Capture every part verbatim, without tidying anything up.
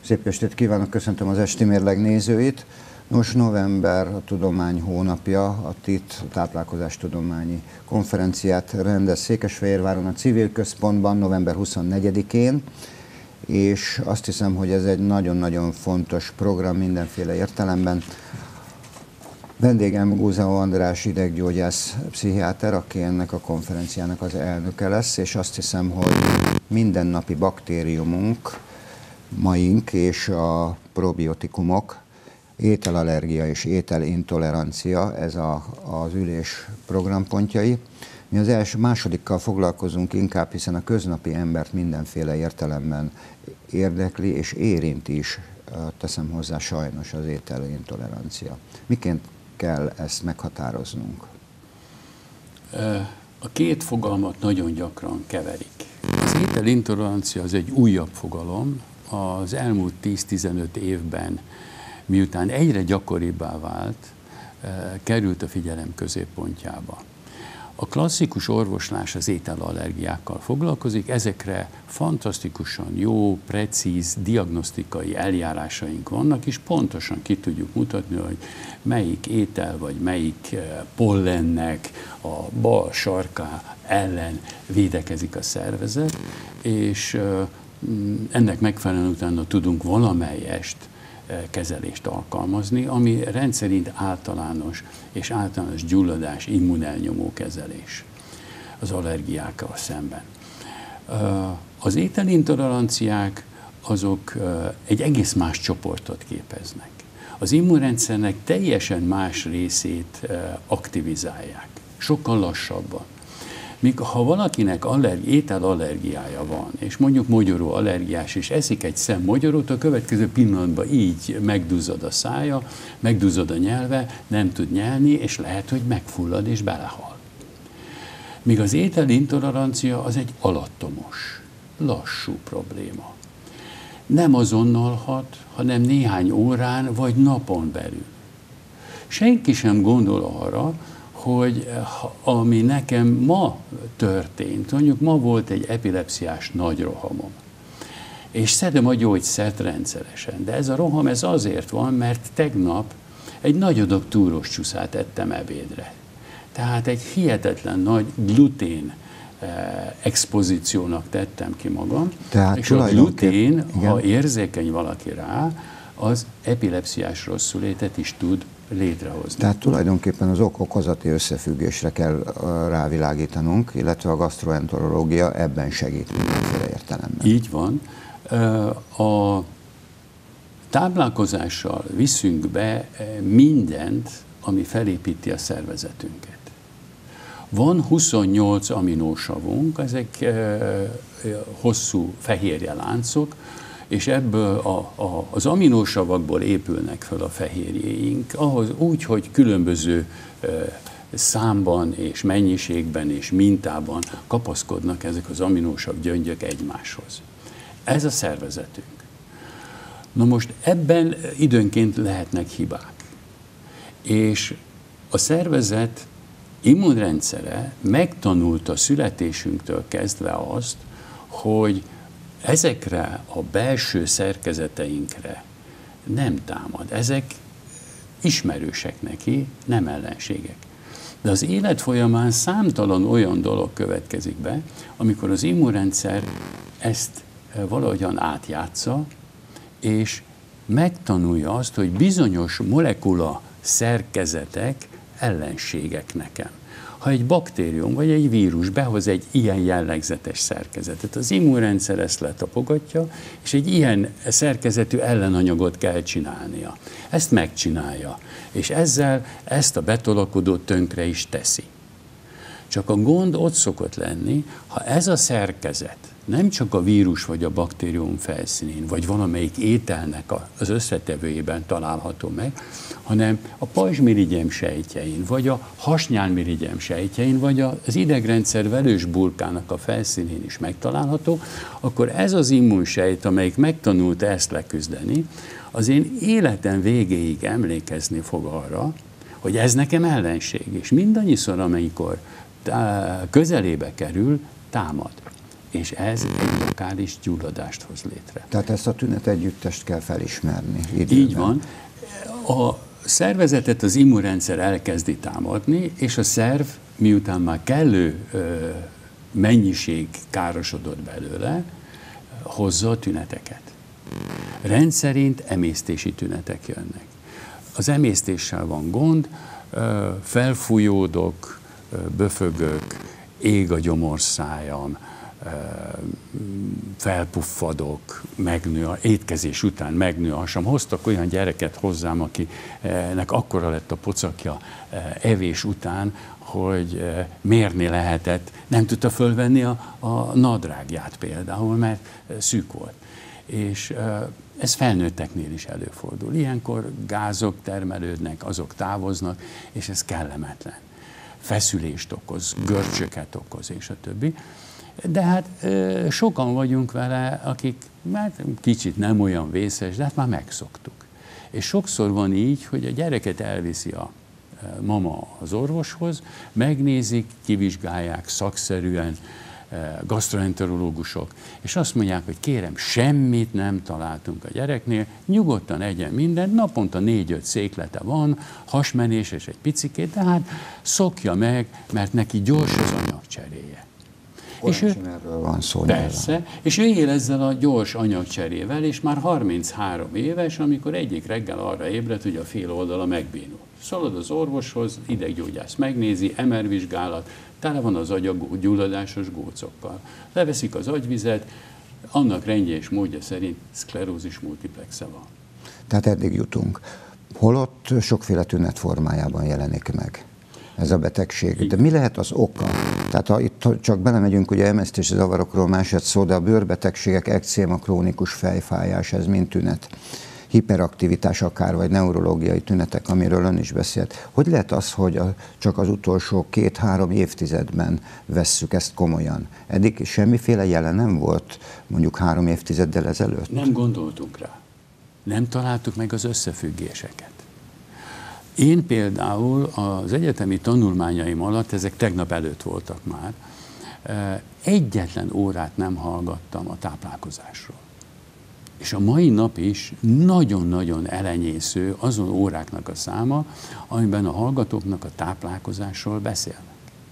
Szép estét kívánok, köszöntöm az Esti Mérleg nézőit. Nos, november a tudomány hónapja, a té i té, a Táplálkozástudományi Konferenciát rendez Székesfehérváron a Civil Központban november huszonnegyedikén, és azt hiszem, hogy ez egy nagyon-nagyon fontos program mindenféle értelemben. Vendégem Guzeo András ideggyógyász pszichiáter, aki ennek a konferenciának az elnöke lesz, és azt hiszem, hogy mindennapi baktériumunk, maink és a probiotikumok, ételallergia és ételintolerancia, ez a, az ülés programpontjai. Mi az első, másodikkal foglalkozunk inkább, hiszen a köznapi embert mindenféle értelemben érdekli és érint is, teszem hozzá sajnos, az ételintolerancia. Miként kell ezt meghatároznunk? A két fogalmat nagyon gyakran keverik. Az ételintolerancia az egy újabb fogalom. Az elmúlt tíz-tizenöt évben, miután egyre gyakoribbá vált, került a figyelem középpontjába. A klasszikus orvoslás az ételallergiákkal foglalkozik, ezekre fantasztikusan jó, precíz, diagnosztikai eljárásaink vannak, és pontosan ki tudjuk mutatni, hogy melyik étel vagy melyik pollennek a bal sarka ellen védekezik a szervezet, és ennek megfelelően utána tudunk valamelyest kezelést alkalmazni, ami rendszerint általános és általános gyulladás, immunelnyomó kezelés az allergiákkal szemben. Az ételintoleranciák azok egy egész más csoportot képeznek. Az immunrendszernek teljesen más részét aktivizálják, sokkal lassabban. Míg ha valakinek allergi, ételallergiája van, és mondjuk mogyoró allergiás, és eszik egy szem mogyorót, a következő pillanatban így megduzzad a szája, megduzzad a nyelve, nem tud nyelni, és lehet, hogy megfullad és belehal. Míg az ételintolerancia az egy alattomos, lassú probléma. Nem azonnal hat, hanem néhány órán vagy napon belül. Senki sem gondol arra, hogy ami nekem ma történt, mondjuk ma volt egy epilepsziás nagy rohamom, és szedem a gyógyszert rendszeresen, de ez a roham ez azért van, mert tegnap egy nagy adag túrós csúszát ettem ebédre. Tehát egy hihetetlen nagy glutén eh, expozíciónak tettem ki magam, tehát és a glutén, ha érzékeny valaki rá, az epilepsziás rosszulétet is tud létrehozni. Tehát tulajdonképpen az ok-okozati összefüggésre kell rávilágítanunk, illetve a gasztroenterológia ebben segít mindenféle értelemben. Így van. A táplálkozással viszünk be mindent, ami felépíti a szervezetünket. Van huszonnyolc aminósavunk, ezek hosszú fehérje láncok, és ebből a, a, az aminósavakból épülnek fel a fehérjéink, ahhoz úgy, hogy különböző e, számban és mennyiségben és mintában kapaszkodnak ezek az aminósav gyöngyök egymáshoz. Ez a szervezetünk. Na most ebben időnként lehetnek hibák. És a szervezet immunrendszere megtanulta születésünktől kezdve azt, hogy ezekre a belső szerkezeteinkre nem támad. Ezek ismerősek neki, nem ellenségek. De az élet folyamán számtalan olyan dolog következik be, amikor az immunrendszer ezt valahogyan átjátsza, és megtanulja azt, hogy bizonyos molekula szerkezetek ellenségek nekem. Ha egy baktérium vagy egy vírus behoz egy ilyen jellegzetes szerkezetet, az immunrendszer ezt letapogatja, és egy ilyen szerkezetű ellenanyagot kell csinálnia. Ezt megcsinálja, és ezzel ezt a betolakodót tönkre is teszi. Csak a gond ott szokott lenni, ha ez a szerkezet nem csak a vírus vagy a baktérium felszínén, vagy valamelyik ételnek az összetevőjében található meg, hanem a pajzsmirigyem sejtjein, vagy a hasnyálmirigyem sejtjein, vagy az idegrendszer velős burkának a felszínén is megtalálható, akkor ez az immunsejt, amelyik megtanult ezt leküzdeni, az én életem végéig emlékezni fog arra, hogy ez nekem ellenség, és mindannyiszor, amikor közelébe kerül, támad. és ez egy lokális gyulladást hoz létre. Tehát ezt a tünetegyüttest kell felismerni. Időben. Így van. A szervezetet az immunrendszer elkezdi támadni, és a szerv, miután már kellő ö, mennyiség károsodott belőle, hozza a tüneteket. Rendszerint emésztési tünetek jönnek. Az emésztéssel van gond, ö, felfújódok, ö, böfögök, ég a gyomorszájam, felpuffadok, megnő, a étkezés után megnő a hasam. Hoztak olyan gyereket hozzám, akinek akkora lett a pocakja evés után, hogy mérni lehetett, nem tudta fölvenni a, a nadrágját például, mert szűk volt. És ez felnőtteknél is előfordul. Ilyenkor gázok termelődnek, azok távoznak, és ez kellemetlen. Feszülést okoz, görcsöket okoz, és a többi. De hát sokan vagyunk vele, akik hát kicsit nem olyan vészes, de hát már megszoktuk. És sokszor van így, hogy a gyereket elviszi a mama az orvoshoz, megnézik, kivizsgálják szakszerűen, gasztroenterológusok, és azt mondják, hogy kérem, semmit nem találtunk a gyereknél, nyugodtan egyen mindent, naponta négy-öt széklete van, hasmenés és egy picikét, de hát szokja meg, mert neki gyors az anyagcseréje. És ő, van szó. Persze, nyilván. És ő él ezzel a gyors anyagcserével, és már harminchárom éves, amikor egyik reggel arra ébred, hogy a fél oldala megbénul. Szalad az orvoshoz, ideggyógyász megnézi, em er vizsgálat, tele van az agya gyulladásos gócokkal. Leveszik az agyvizet, annak rendje és módja szerint szklerózis multiplexe van. Tehát eddig jutunk. Holott sokféle tünet formájában jelenik meg ez a betegség. De mi lehet az oka? Tehát ha itt csak belemegyünk, ugye emésztési zavarokról másod szó, de a bőrbetegségek, ekcéma, krónikus fejfájás, ez mind tünet. Hiperaktivitás akár, vagy neurológiai tünetek, amiről ön is beszélt. Hogy lehet az, hogy a, csak az utolsó két-három évtizedben vesszük ezt komolyan? Eddig semmiféle jele nem volt mondjuk három évtizeddel ezelőtt? Nem gondoltunk rá. Nem találtuk meg az összefüggéseket. Én például az egyetemi tanulmányaim alatt, ezek tegnap előtt voltak már, egyetlen órát nem hallgattam a táplálkozásról. És a mai nap is nagyon-nagyon elenyésző azon óráknak a száma, amiben a hallgatóknak a táplálkozásról beszélnek.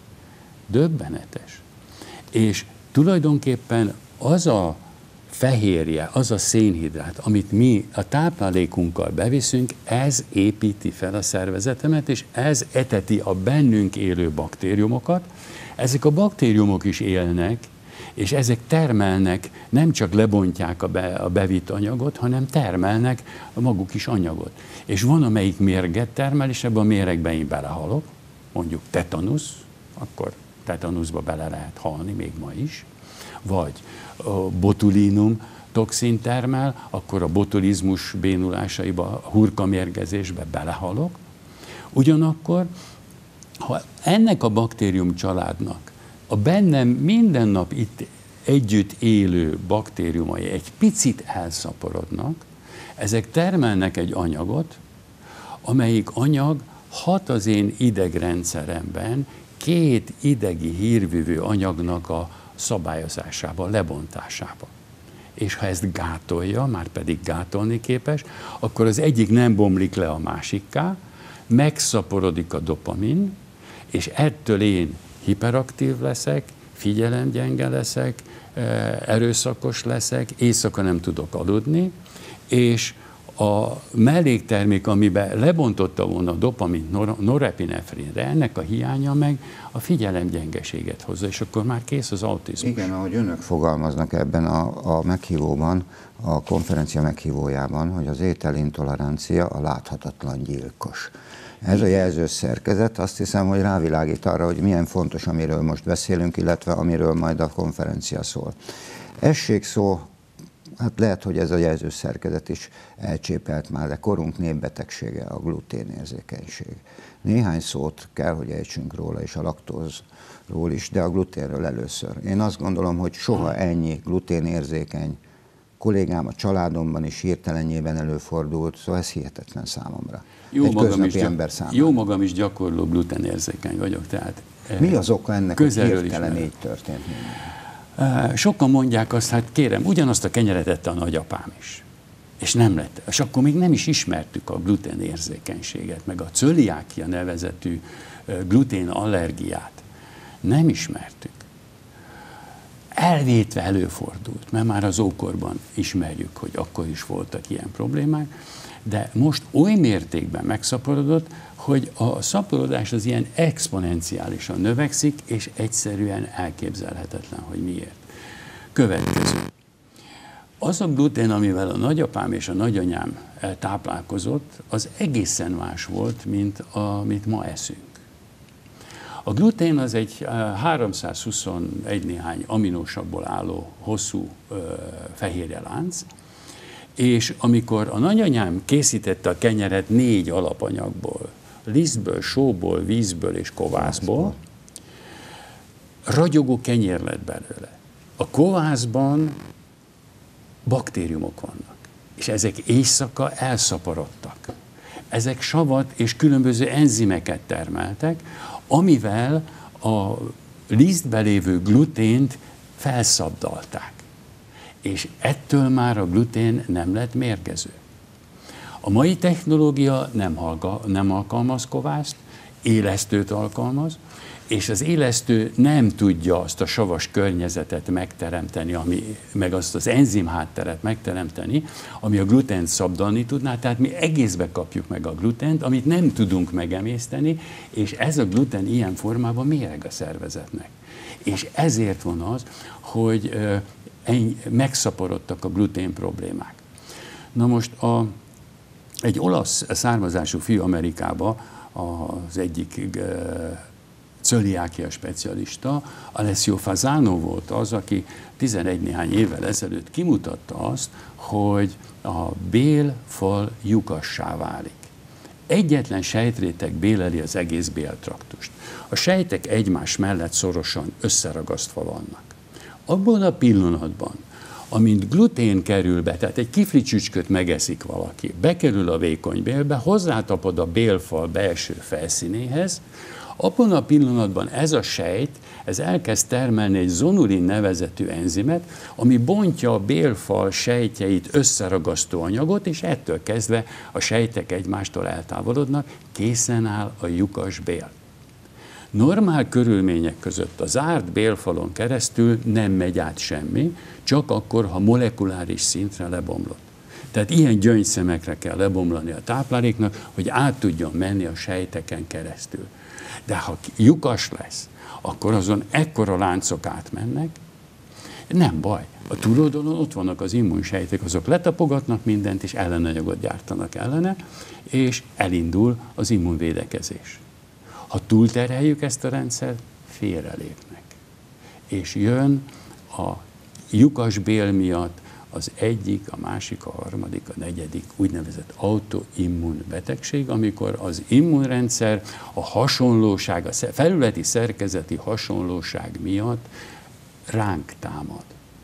Döbbenetes. És tulajdonképpen az a fehérje, az a szénhidrát, amit mi a táplálékunkkal beviszünk, ez építi fel a szervezetemet, és ez eteti a bennünk élő baktériumokat. Ezek a baktériumok is élnek, és ezek termelnek, nem csak lebontják a, be, a bevitt anyagot, hanem termelnek maguk is anyagot. És van, amelyik mérget termel, és ebben a méregben én belehalok, mondjuk tetanusz, akkor tetanuszba bele lehet halni, még ma is, vagy a botulinum toxin termel, akkor a botulizmus bénulásaiba, a hurkamérgezésbe belehalok. Ugyanakkor, ha ennek a baktérium családnak a bennem minden nap itt együtt élő baktériumai egy picit elszaporodnak, ezek termelnek egy anyagot, amelyik anyag hat az én idegrendszeremben két idegi hírvívő anyagnak a szabályozásába, lebontásába. És ha ezt gátolja, már pedig gátolni képes, akkor az egyik nem bomlik le a másikká, megszaporodik a dopamin, és ettől én hiperaktív leszek, figyelemgyenge leszek, erőszakos leszek, éjszaka nem tudok aludni, és a melléktermék, amiben lebontotta volna a dopamint norepinefrinre, ennek a hiánya meg a figyelemgyengeséget hozza, és akkor már kész az autizmus. Igen, ahogy önök fogalmaznak ebben a, a meghívóban, a konferencia meghívójában, hogy az ételintolerancia a láthatatlan gyilkos. Ez a jelzőszerkezet azt hiszem, hogy rávilágít arra, hogy milyen fontos, amiről most beszélünk, illetve amiről majd a konferencia szól. Esség szó, hát lehet, hogy ez a jelzőszerkezet is elcsépelt már, de korunk népbetegsége a gluténérzékenység. Néhány szót kell, hogy ejtsünk róla, és a laktózról is, de a gluténről először. Én azt gondolom, hogy soha ennyi gluténérzékeny kollégám a családomban is hirtelenjében előfordult, szóval ez hihetetlen számomra. Jó, egy magam köznapi is, ember számára. Jó magam is gyakorló gluténérzékeny vagyok, tehát... Mi az oka ennek, hogy hirtelen így történt? Sokan mondják azt, hát kérem, ugyanazt a kenyeret ette a nagyapám is. És nem lett. És akkor még nem is ismertük a gluténérzékenységet, meg a cöliákia nevezetű gluténallergiát. Nem ismertük. Elvétve előfordult, mert már az ókorban ismerjük, hogy akkor is voltak ilyen problémák, de most oly mértékben megszaporodott, hogy a szaporodás az ilyen exponenciálisan növekszik, és egyszerűen elképzelhetetlen, hogy miért. Következő. Az a glutén, amivel a nagyapám és a nagyanyám táplálkozott, az egészen más volt, mint amit ma eszünk. A glutén az egy háromszázhuszonegy néhány aminósavból álló hosszú fehérjelánc, és amikor a nagyanyám készítette a kenyeret négy alapanyagból, lisztből, sóból, vízből és kovászból, ragyogó kenyér lett belőle. A kovászban baktériumok vannak, és ezek éjszaka elszaporodtak. Ezek savat és különböző enzimeket termeltek, amivel a lisztben lévő glutént felszabdalták. És ettől már a glutén nem lett mérgező. A mai technológia nem, halga, nem alkalmaz kovászt, élesztőt alkalmaz, és az élesztő nem tudja azt a savas környezetet megteremteni, ami, meg azt az enzim hátteret megteremteni, ami a glutént szabdalni tudná, tehát mi egészbe kapjuk meg a glutént, amit nem tudunk megemészteni, és ez a glutén ilyen formában méreg a szervezetnek. És ezért van az, hogy megszaporodtak a glutén problémák. Na most a, egy olasz származású fiú Amerikába, az egyik cöliákia specialista, Alessio Fasano volt az, aki tizenegy néhány évvel ezelőtt kimutatta azt, hogy a bélfal lyukassá válik. Egyetlen sejtréteg béleli az egész béltraktust. A sejtek egymás mellett szorosan összeragasztva vannak. Abban a pillanatban, amint glutén kerül be, tehát egy kiflicsücsköt megeszik valaki, bekerül a vékony bélbe, hozzátapad a bélfal belső felszínéhez, abban a pillanatban ez a sejt, ez elkezd termelni egy zonulin nevezetű enzimet, ami bontja a bélfal sejtjeit összeragasztó anyagot, és ettől kezdve a sejtek egymástól eltávolodnak, készen áll a lyukas bél. Normál körülmények között a zárt bélfalon keresztül nem megy át semmi, csak akkor, ha molekuláris szintre lebomlott. Tehát ilyen gyöngyszemekre kell lebomlani a tápláléknak, hogy át tudjon menni a sejteken keresztül. De ha lyukas lesz, akkor azon ekkora láncok átmennek, nem baj. A túloldalon ott vannak az immunsejtek, azok letapogatnak mindent, és ellenanyagot gyártanak ellene, és elindul az immunvédekezés. Ha túlterheljük ezt a rendszert, félrelépnek. És jön a lyukas bél miatt az egyik, a másik, a harmadik, a negyedik úgynevezett autoimmun betegség, amikor az immunrendszer a hasonlóság, a felületi szerkezeti hasonlóság miatt ránk támad.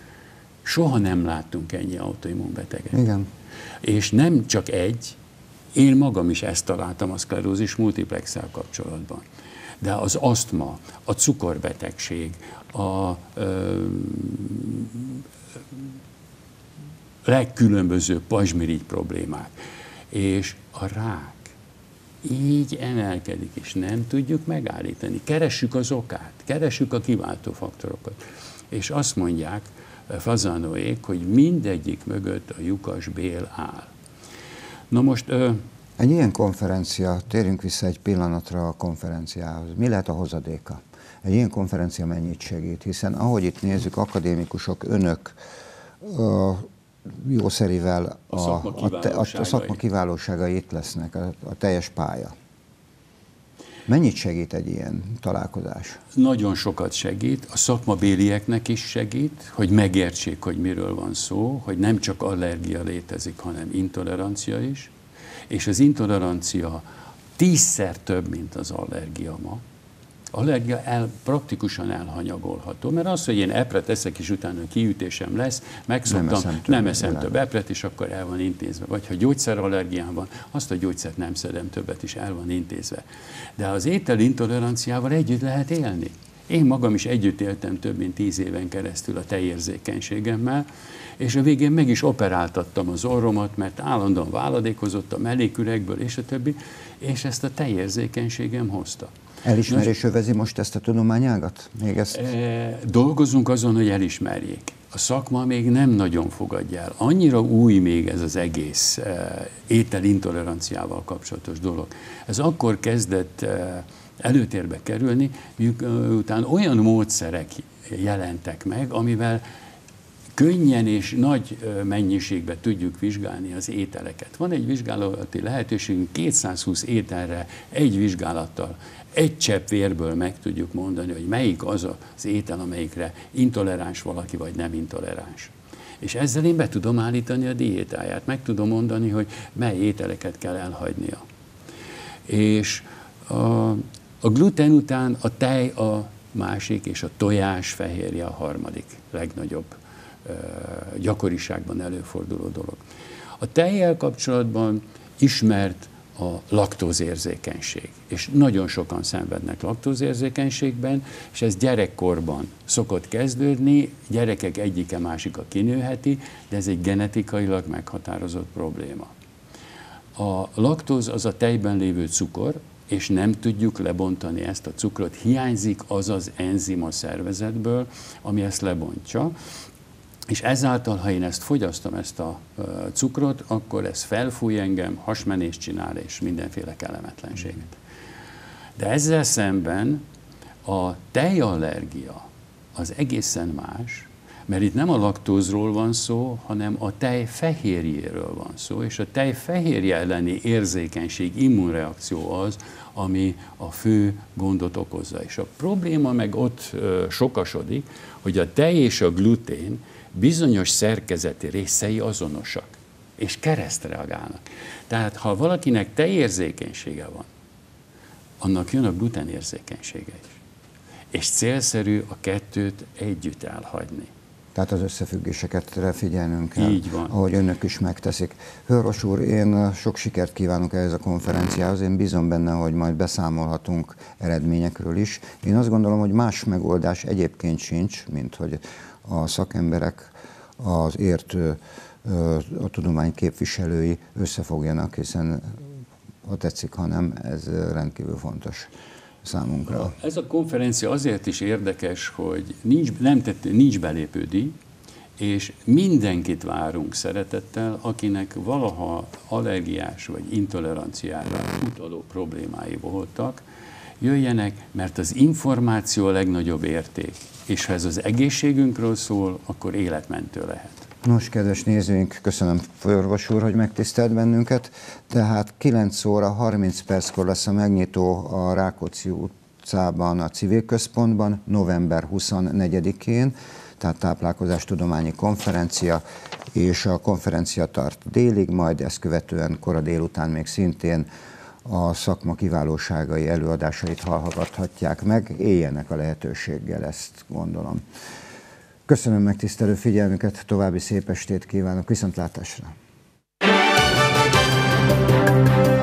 Soha nem láttunk ennyi autoimmun beteget. Igen. És nem csak egy, én magam is ezt találtam a szklerózis multiplexel kapcsolatban. De az asztma, a cukorbetegség, a ö, legkülönbözőbb pazsmirigy problémák, és a rák így emelkedik, és nem tudjuk megállítani. Keressük az okát, keressük a kiváltó faktorokat. És azt mondják Fasanoék, hogy mindegyik mögött a lyukas bél áll. Na most... Ö, egy ilyen konferencia, térjünk vissza egy pillanatra a konferenciához. Mi lehet a hozadéka? Egy ilyen konferencia mennyit segít? Hiszen ahogy itt nézzük, akadémikusok, önök ö, jószerivel a, a, szakma a, a szakma kiválóságai itt lesznek, a, a teljes pálya. Mennyit segít egy ilyen találkozás? Nagyon sokat segít, a szakmabélieknek is segít, hogy megértsék, hogy miről van szó, hogy nem csak allergia létezik, hanem intolerancia is, és az intolerancia tízszer több, mint az allergia ma. Allergia el, praktikusan elhanyagolható, mert az, hogy én epret eszek, és utána kiütésem lesz, megszoktam, nem eszem több, nem eszem több epret, és akkor el van intézve. Vagy ha gyógyszerallergiám van, azt a gyógyszert nem szedem többet, is el van intézve. De az ételintoleranciával együtt lehet élni. Én magam is együtt éltem több mint tíz éven keresztül a tejérzékenységemmel, és a végén meg is operáltattam az orromat, mert állandóan váladékozott a melléküregből, és a többi, és ezt a tejérzékenységem hozta. Elismerés övezi most ezt a tudományágat? Még ezt? E, dolgozunk azon, hogy elismerjék. A szakma még nem nagyon fogadja el. Annyira új még ez az egész e, ételintoleranciával kapcsolatos dolog. Ez akkor kezdett e, előtérbe kerülni, miután olyan módszerek jelentek meg, amivel könnyen és nagy mennyiségben tudjuk vizsgálni az ételeket. Van egy vizsgálati lehetőségünk, kétszázhúsz ételre egy vizsgálattal, egy csepp vérből meg tudjuk mondani, hogy melyik az az étel, amelyikre intoleráns valaki, vagy nem intoleráns. És ezzel én be tudom állítani a diétáját, meg tudom mondani, hogy mely ételeket kell elhagynia. És a, a gluten után a tej a másik, és a tojás fehérje a harmadik legnagyobb gyakoriságban előforduló dolog. A tejjel kapcsolatban ismert a laktózérzékenység, és nagyon sokan szenvednek laktózérzékenységben, és ez gyerekkorban szokott kezdődni, gyerekek egyike másika kinőheti, de ez egy genetikailag meghatározott probléma. A laktóz az a tejben lévő cukor, és nem tudjuk lebontani ezt a cukrot, hiányzik az az enzim a szervezetből, ami ezt lebontja, és ezáltal, ha én ezt fogyasztom, ezt a cukrot, akkor ez felfúj engem, hasmenést csinál, és mindenféle kellemetlenséget. De ezzel szemben a tejallergia az egészen más, mert itt nem a laktózról van szó, hanem a tej fehérjéről van szó, és a tej fehérje elleni érzékenység, immunreakció az, ami a fő gondot okozza. És a probléma meg ott sokasodik, hogy a tej és a glutén bizonyos szerkezeti részei azonosak, és keresztreagálnak. Tehát, ha valakinek tejérzékenysége van, annak jön a glutenérzékenysége is. És célszerű a kettőt együtt elhagyni. Tehát az összefüggéseket figyelnünk kell, így van. Ahogy önök is megteszik. Hőrvas úr, én sok sikert kívánok ehhez a konferenciához, én bízom benne, hogy majd beszámolhatunk eredményekről is. Én azt gondolom, hogy más megoldás egyébként sincs, mint hogy a szakemberek, az értő, a tudomány képviselői összefogjanak, hiszen ha tetszik, ha nem, ez rendkívül fontos számunkra. Ez a konferencia azért is érdekes, hogy nincs, nem tett, nincs belépődíj, és mindenkit várunk szeretettel, akinek valaha allergiás vagy intoleranciára utaló problémái voltak, jöjjenek, mert az információ a legnagyobb érték, és ha ez az egészségünkről szól, akkor életmentő lehet. Nos, kedves nézőink, köszönöm Hőrvas úr, hogy megtisztelt bennünket. Tehát kilenc óra harminc perckor lesz a megnyitó a Rákóczi utcában, a Civil Központban, november huszonnegyedikén, tehát táplálkozástudományi konferencia, és a konferencia tart délig, majd ezt követően kora délután még szintén a szakma kiválóságai előadásait hallgathatják meg, éljenek a lehetőséggel, ezt gondolom. Köszönöm megtisztelő figyelmüket, további szép estét kívánok, viszontlátásra!